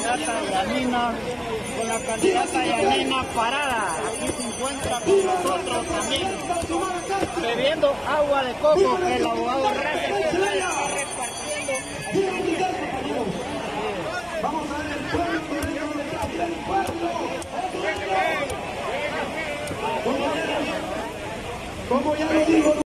candidata Yanina, Parada. Aquí se encuentra con nosotros también, bebiendo agua de coco que el abogado Reyes está repartiendo. Vamos a ver el pueblo. Como ya lo digo.